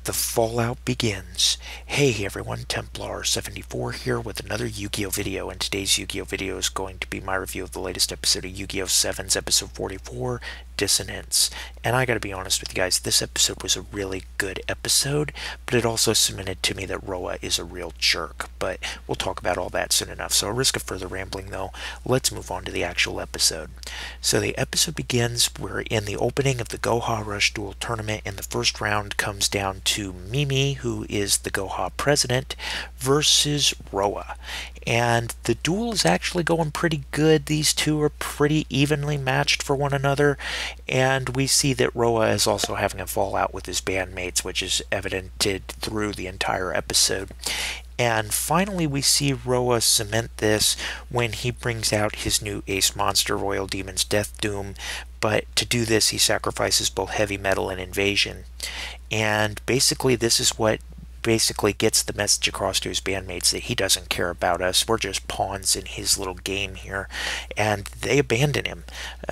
The fallout begins. Hey everyone, Templar74 here with another Yu-Gi-Oh video, and today's Yu-Gi-Oh video is going to be my review of the latest episode of Yu-Gi-Oh! 7's episode 44, Dissonance. And I gotta be honest with you guys, this episode was a really good episode, but it also cemented to me that Roa is a real jerk, but we'll talk about all that soon enough. So at risk of further rambling though, let's move on to the actual episode. So the episode begins, we're in the opening of the Goha Rush Duel tournament, and the first round comes down to Mimi, who is the Goha president, versus Roa. And the duel is actually going pretty good. These two are pretty evenly matched for one another, and we see that Roa is also having a fallout with his bandmates, which is evidented through the entire episode. And finally we see Roa cement this when he brings out his new ace monster, Royal Demon's Death Doom, but to do this he sacrifices both heavy metal and invasion. And basically this is what basically gets the message across to his bandmates that he doesn't care about us. We're just pawns in his little game here, and they abandon him,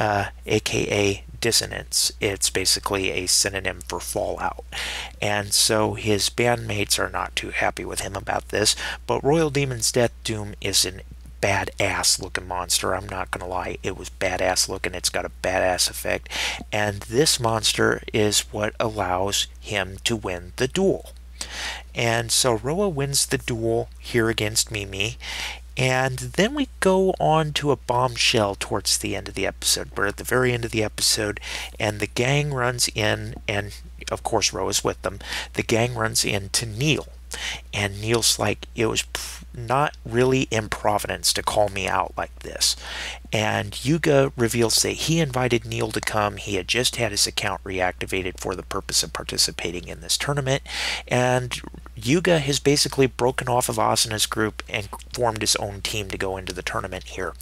aka Dissonance. It's basically a synonym for fallout, and so his bandmates are not too happy with him about this. But Royal Demon's Death Doom is an badass looking monster. I'm not gonna lie, it was badass looking. It's got a badass effect, and this monster is what allows him to win the duel. And so Roa wins the duel here against Mimi, and then we go on to a bombshell towards the end of the episode. We're at the very end of the episode, and the gang runs in, and of course Roa's with them. The gang runs in to Neil, and Neil's like, it was not really improvidence to call me out like this. And Yuga reveals that he invited Neil to come. He had just had his account reactivated for the purpose of participating in this tournament, and Yuga has basically broken off of Asana's group and formed his own team to go into the tournament here.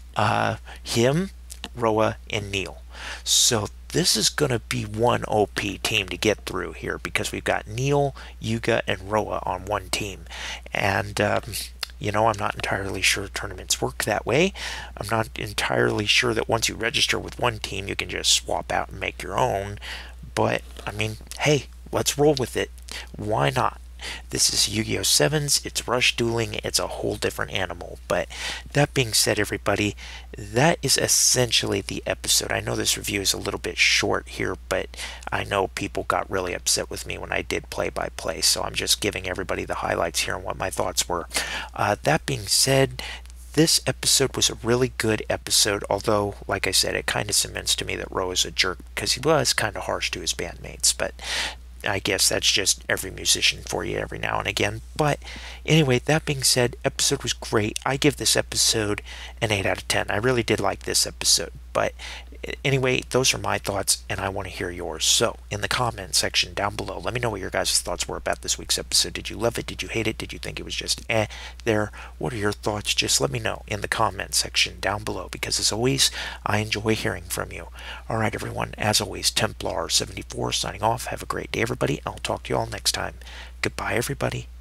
Him, Roa, and Neil. So this is going to be one OP team to get through here, because we've got Neil, Yuga, and Roa on one team. And, you know, I'm not entirely sure tournaments work that way. I'm not entirely sure that once you register with one team, you can just swap out and make your own. But, I mean, hey, let's roll with it. Why not? This is Yu-Gi-Oh! 7's, it's rush dueling, it's a whole different animal. But that being said, everybody, that is essentially the episode. I know this review is a little bit short here, but I know people got really upset with me when I did play-by-play, so I'm just giving everybody the highlights here and what my thoughts were. That being said, this episode was a really good episode, although, like I said, it kind of cements to me that Ro is a jerk, because he was kind of harsh to his bandmates, but I guess that's just every musician for you every now and again. But anyway, that being said, episode was great. I give this episode an 8 out of 10. I really did like this episode. But anyway, those are my thoughts, and I want to hear yours. So in the comment section down below, let me know what your guys' thoughts were about this week's episode. Did you love it? Did you hate it? Did you think it was just there? What are your thoughts? Just let me know in the comment section down below, because as always, I enjoy hearing from you. Alright everyone, as always, Templar74 signing off. Have a great day everybody. I'll talk to you all next time. Goodbye everybody.